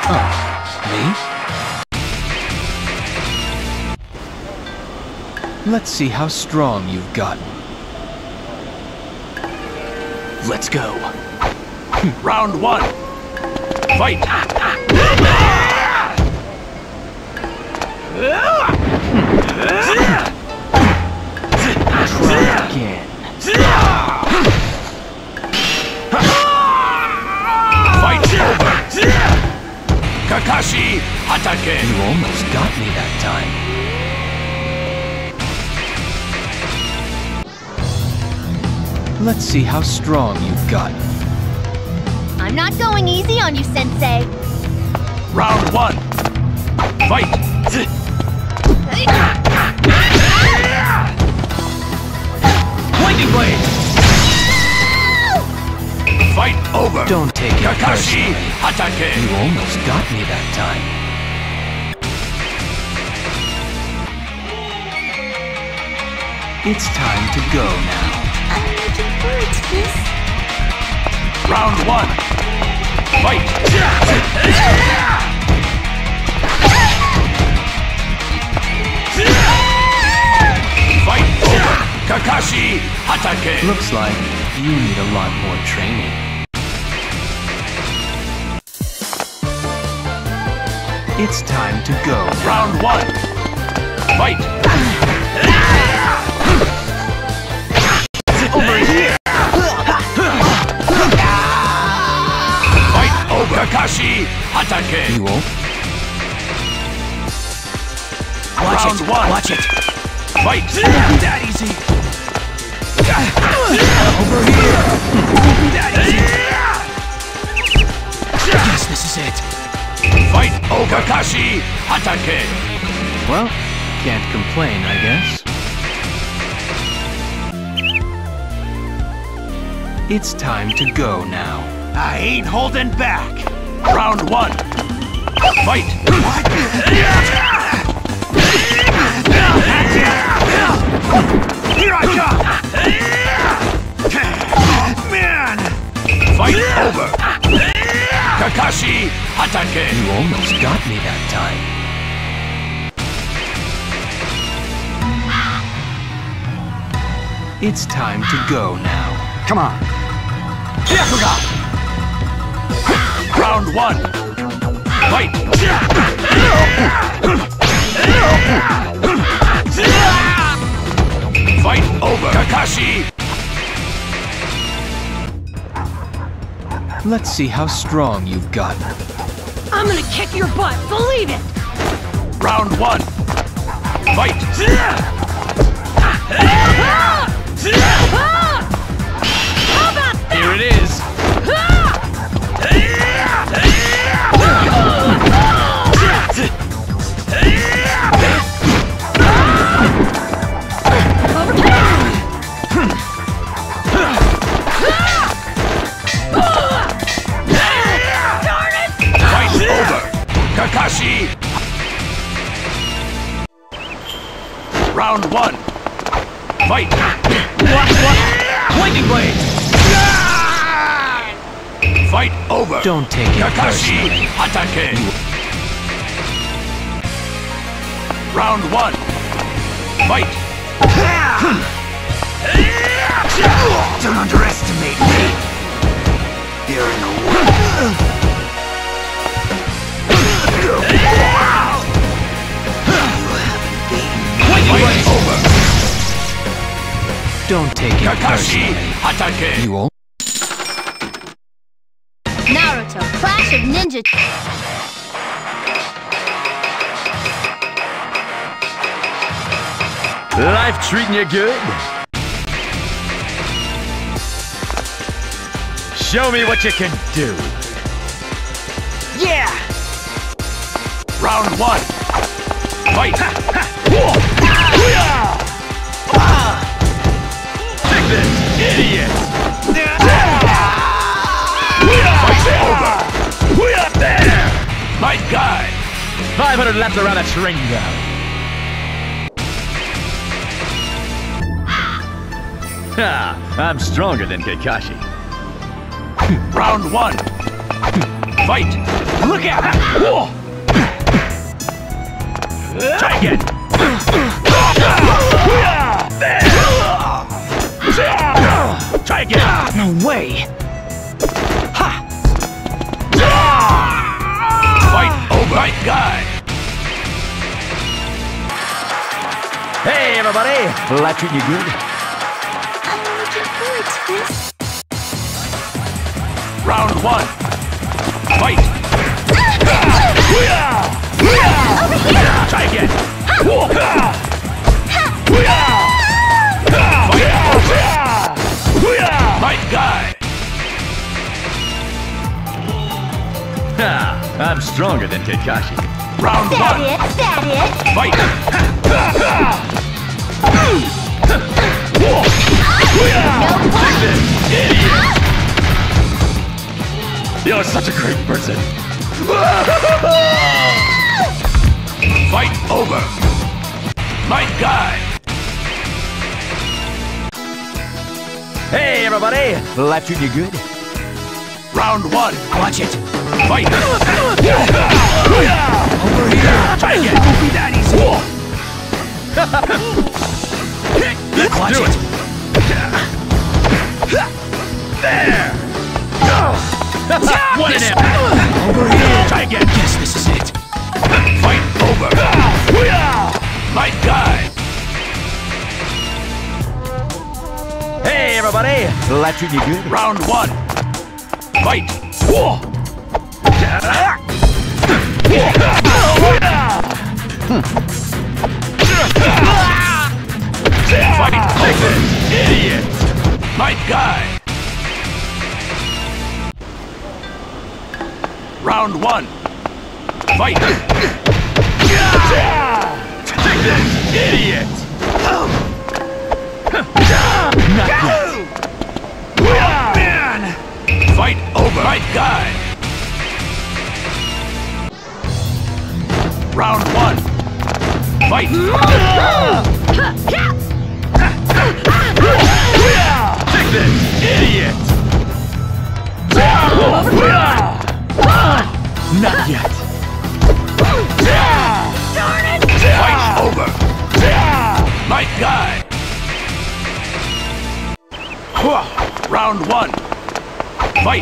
Oh, me? Let's see how strong you've gotten. Let's go. Round 1. Fight! Try again. Fight over! Kakashi, atake! You almost got me that time. Let's see how strong you've gotten. I'm not going easy on you, Sensei. Round 1. Fight! Lightning blade! Fight over! Don't take it Kakashi, personally. atake! You almost got me that time. It's time to go now. I'm looking forward to this. Round 1. Fight! Fight over! Kakashi, atake! Looks like you need a lot more training. It's time to go now. Round 1. Fight! Over here! Fight over! Kakashi, atake! You won't? Round 1. Watch it! Fight! That easy! Over here! That easy! Yes, this is it! Fight over! Kakashi, atake! Well, can't complain, I guess. It's time to go now. I ain't holding back! Round 1. Fight! Here I come! Man! Fight over! Kakashi, atake! You almost got me that time. It's time to go now. Come on! Iruka! Round 1. Fight! Fight over! Kakashi! Let's see how strong you've gotten. I'm gonna kick your butt, believe it! Round 1. Fight! How about that? Here it is! Fight over! Kakashi! Round 1. Fight! What? Lightning blade! Fight over! Don't take it Kakashi, personally. atake! Round 1. Fight! Don't underestimate me! You're in the way. Fight over! Don't take it Kakashi, personally. atake! You won't? Naruto, Clash of Ninja. Life treating you good? Show me what you can do. Yeah! Round 1. Fight! Take this, idiot! Fight over! There! My guy! 500 laps around a train ground. Ha! I'm stronger than Kakashi. Round 1. Fight! Look out! Whoa. Try again! Try again! No way! Fight over! Right guy! Hey, everybody! Will I treat you good? I'm looking forward to this. Round 1. Fight! Try again! Right guy! Ha! I'm stronger than Kakashi. Round 1. That it. Fight! Take this, idiot! You're such a great person. Fight over! My guy! Hey, everybody! Will I treat you good? Round 1. Watch it! Fight! Over here! Try again! Won't be that easy! Let's Watch do it! There! One and out! Over here! Try again! Yes, this is it! Fight over! My guy! Hey, everybody! Will I treat you good? Round 1. Fight! Fight over! Idiot! My guy! Round 1. Fight! Take this, idiot! Man! Fight over! Right guy! Round 1. Fight! Take this, idiot! Not yet! Darn it! Fight over! My guy! Round 1. Fight!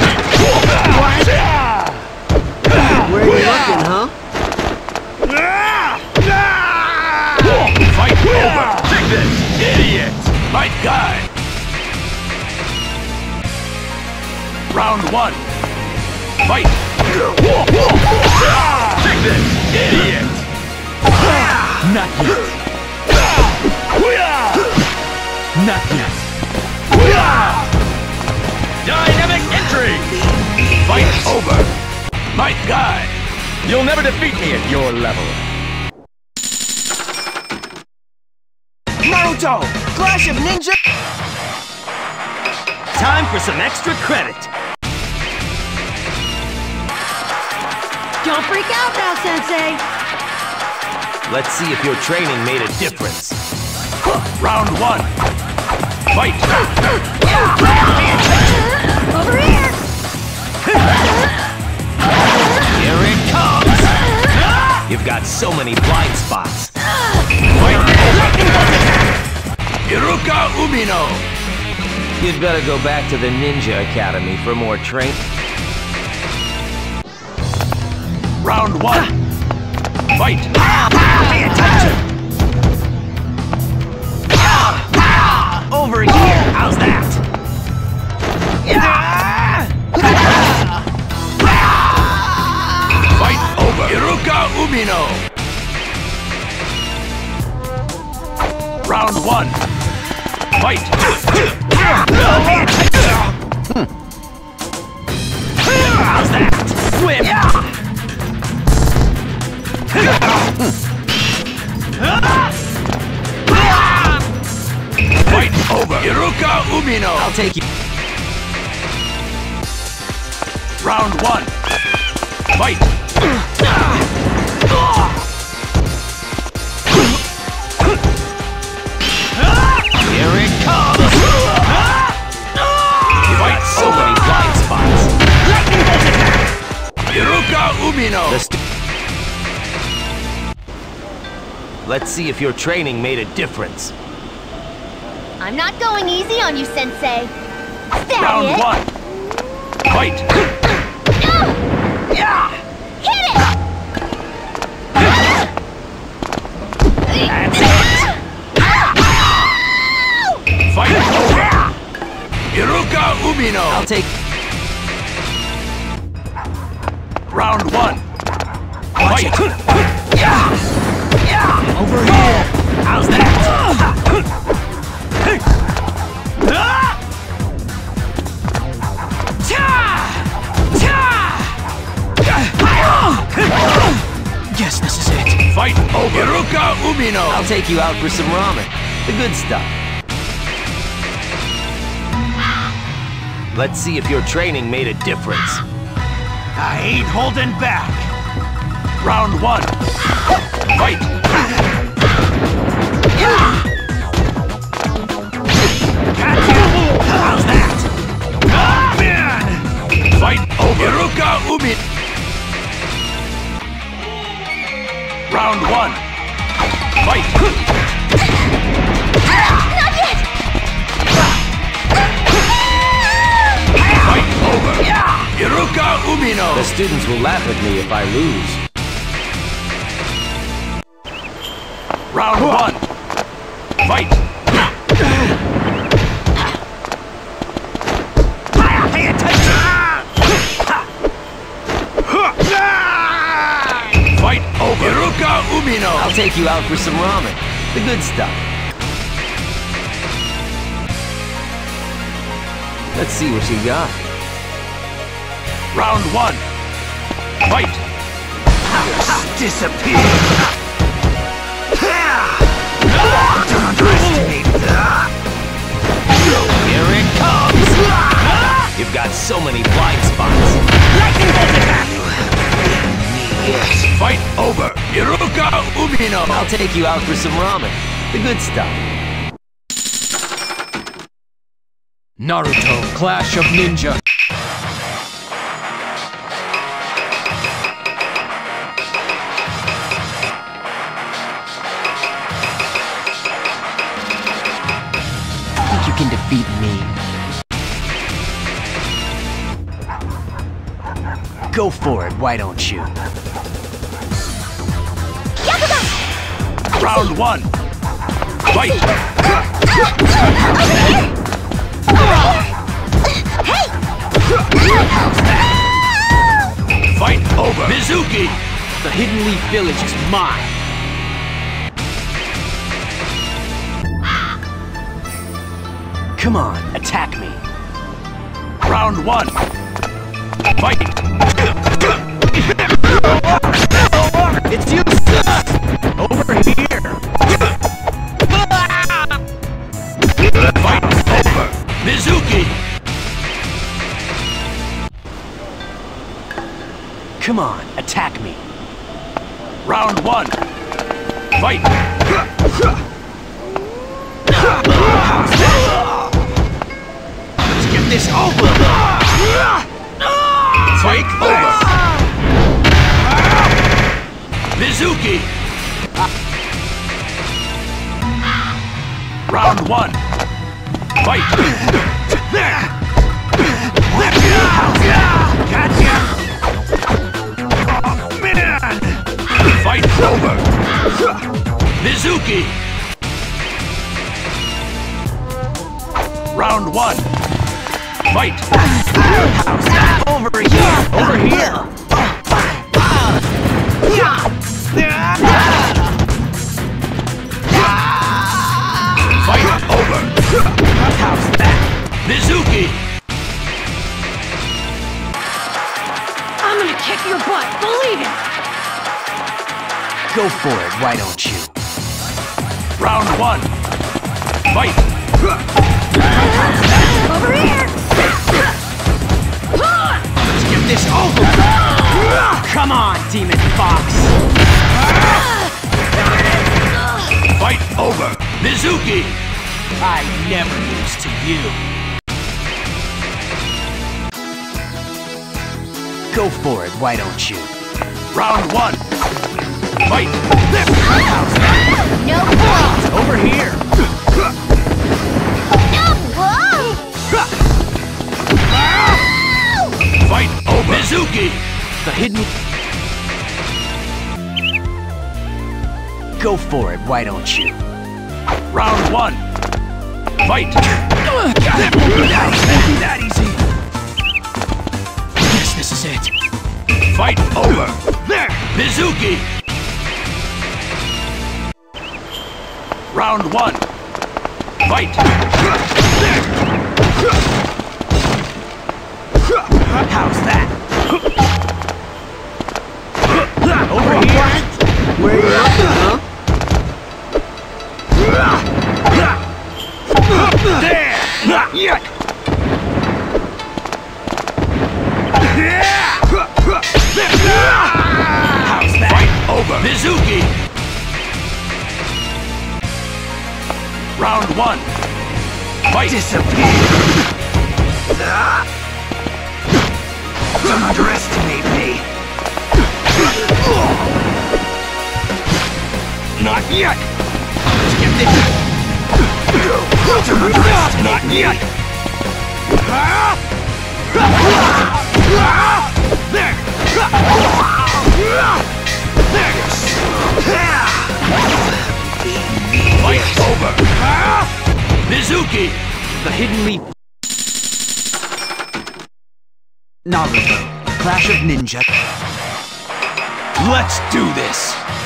Where are you looking, huh? Fight over! Take this, idiot! My guy! Round 1. Fight! Take this, idiot! Not yet! Not yet! Dynamic entry! Fight over! My guy! You'll never defeat me at your level. Naruto! Clash of Ninja! Time for some extra credit! Don't freak out now, Sensei! Let's see if your training made a difference. Round 1. Fight! Over here! Here it comes! You've got so many blind spots. Fight! Iruka Umino! You'd better go back to the Ninja Academy for more training. Round 1. Fight! Pay attention! Over here! How's that? Fight over! Iruka Umino! Round 1. Fight! How's that? Swim! Fight over! Iruka Umino! I'll take you. Round 1. Fight! Here it comes! Fight So over! many blind spots. Iruka Umino! Let's see if your training made a difference. I'm not going easy on you, Sensei. Is that Round it? 1. Fight! Yeah! Hit it! That's it! Fight over! Iruka Umino! I'll take... Round 1. Fight! Over here! How's that? Yes, this is it. Fight over! Iruka Umino! I'll take you out for some ramen. The good stuff. Let's see if your training made a difference. I ain't holding back! Round 1. Fight! How's that? Man! Fight over! Iruka Umino! Round 1. Fight! Not yet! Fight over! Iruka Umino! The students will laugh at me if I lose. Round 1. Fight! Pay attention! Fight over! Iruka Umino! I'll take you out for some ramen. The good stuff. Let's see what you got. Round 1. Fight! Disappear! Don't underestimate that! Here it comes! You've got so many blind spots. Lightning bolt attack! Yes. Fight over! Iruka Umino! I'll take you out for some ramen. The good stuff. Naruto, Clash of Ninja. Think you can defeat me? Go for it, why don't you? Round 1. Fight! Fight over! Mizuki! The Hidden Leaf Village is mine. Come on, attack me. Round 1. Fight! It's useless! Over here! Fight over! Mizuki! Come on, attack me. Round 1. Fight! Let's get this over! Fight over! Mizuki! Round 1. Fight! Gotcha! Man! Fight over! Mizuki! Round 1. Fight! Over here! Over here! Fight over! How's that? Mizuki! I'm gonna kick your butt, believe it! Go for it, why don't you? Round 1. Fight! Over here! Let's get this over! Come on, Demon Fox! Fight over! Mizuki! I never lose to you. Go for it, why don't you? Round one. Fight. No point! Over here. No! Whoa! Fight over. Mizuki. The hidden... Go for it, why don't you? Round one. Fight. That easy. Yes, this is it. Fight over. There. Mizuki. Round one. Fight. How's that? Over here. Where are you looking, huh? There. Yeah. How's that? Fight over. Mizuki. Round one. Fight. Disappear. Don't underestimate me. Not yet. Let's get this. Not yet. There. Fight over. Mizuki. The hidden leap. Naruto. Clash of Ninja. Let's do this.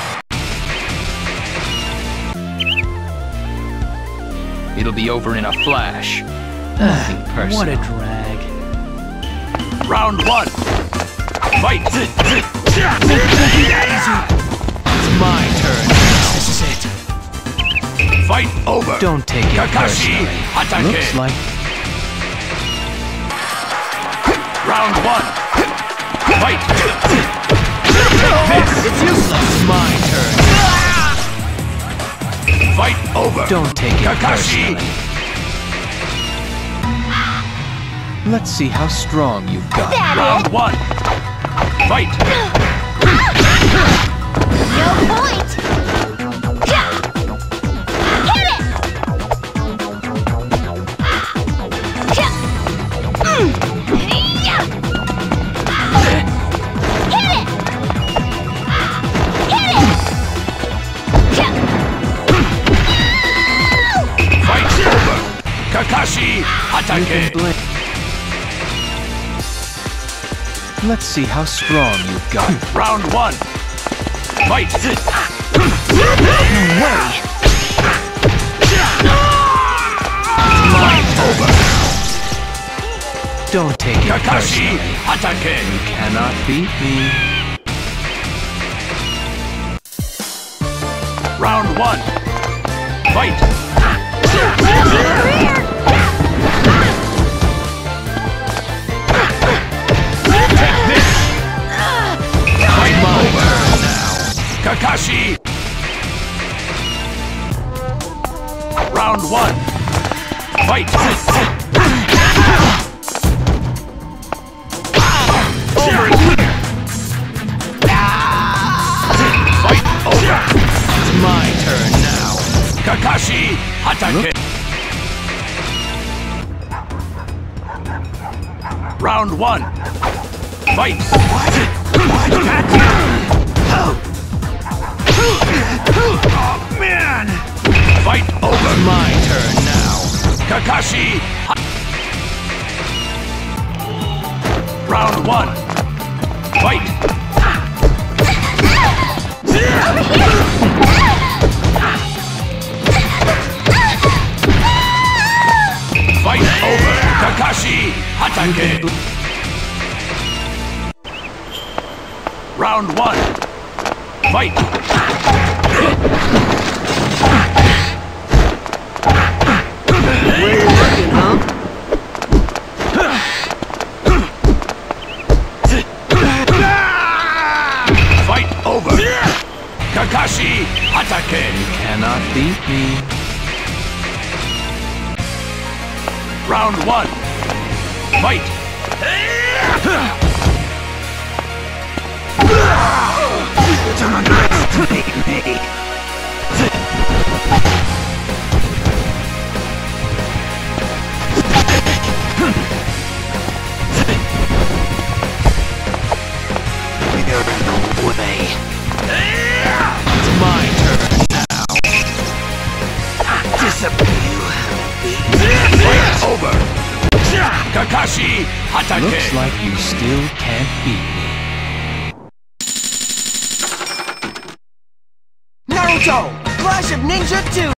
It'll be over in a flash. Nothing personal. What a drag. Round one. Fight. It's my turn. This is it. Fight over. Don't take it Kakashi. personally. Atake. Looks like Round one. Fight. it's useless. It's my turn. Fight over. Don't take it Kakashi. personally. Let's see how strong you've got. Round one. Fight. No point! Hit it! Fight over. Kakashi. Atake. Let's see how strong you've got. Round one. Fight. Over. Don't take it Kakashi. personally. Atake. You cannot beat me. Round one. Fight. Take this. Fight over. Kakashi. Round one. Fight. Over here. Fight over. It's my turn now. Kakashi. Atake. Round one. Fight. Oh man! Fight over. My turn now. Kakashi. Round one. Fight. Fight over. Kakashi. Atake. Round one. Fight. Where you looking, huh? Fight over. Kakashi. Atake. Cannot beat me. Round one. Fight. Don't underestimate me. You're in the way. It's my turn now. Disappear. It's over. Kakashi, Hatake. Looks like you still can't beat me. Naruto! Clash of Ninja 2!